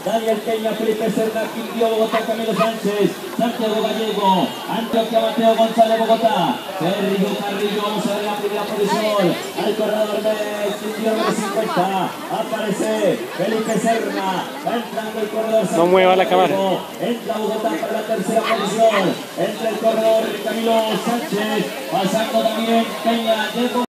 Daniel Peña, Felipe Serna, Quindío, Bogotá, Camilo Sánchez, Santiago Gallego, Antioquia, Mateo González, Bogotá, Sergio Carrillo, vamos a ver la primera posición, al corredor de Quindío número 50, aparece Felipe Serna, va entrando el corredor Santiago, no mueva la cámara. entra Bogotá para la tercera posición, entra el corredor Camilo Sánchez, pasando también Peña, Gallego.